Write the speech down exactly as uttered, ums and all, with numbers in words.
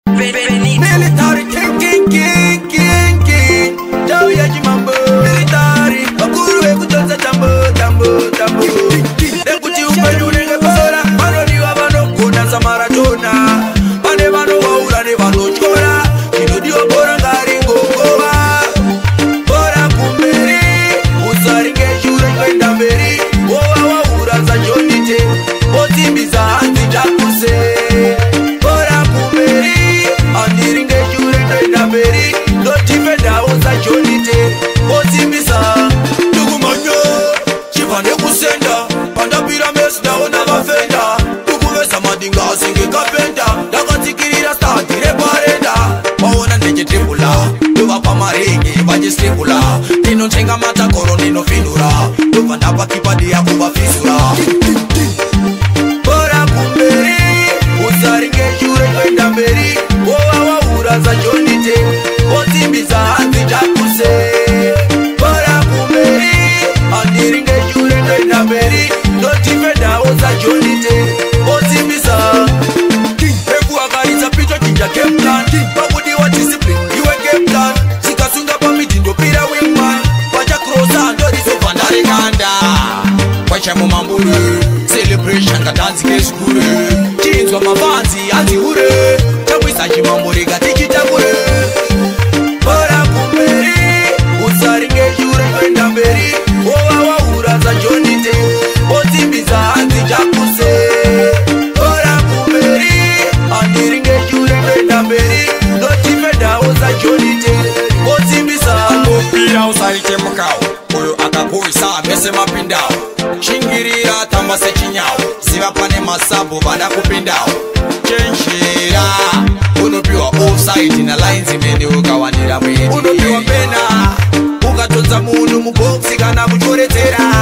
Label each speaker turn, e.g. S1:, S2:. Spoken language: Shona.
S1: Military king king king king king Jao ya jimambo Military Okuru eku tonsa tambo tambo tambo Ekuti umbenyu nenge bora Mano ni wabano kuna sa maratona Mane wano waula ne wano chora Kino dio bora ngari ngogowa Bora kumberi Usaringe shure kwenda mberi Owa wa ura za jonite Otimbiza hanzi jakuse Stipula, nino chenga mata koro nino finura Lupa napa kipadi ya kuba fisura Bora kumberi, usaringe shure kwenda mberi Owa wa ura za jonite, otimbiza hanzi jakuse Bora kumberi, aniringe shure kwenda mberi Notifeda oza jonite, otimbiza Hebu agariza picho kinja game plan Wabudi wa discipline, iwe game plan Kwacha mumambure Celebration ka dance ke skure Chinzwa mavanzi ati ure Chawisa chimambure gati chitakure Bora kumberi Usaringe shure kwenda mberi Owa wa ura za jonite Otimbiza hanzi jakuse Bora kumberi Aniringe shure kwenda mberi Notifeda oza jonite Otimbiza Pira usarike mkao Oyo akakuisa mese mapindao Shingirira tamba se chinyao Siva pane masabu bada kupindao Chenshira Unopiwa offside na lines imende ukawanira mwedi Unopiwa pena Ukatonza munu muboxi kana kuchoretera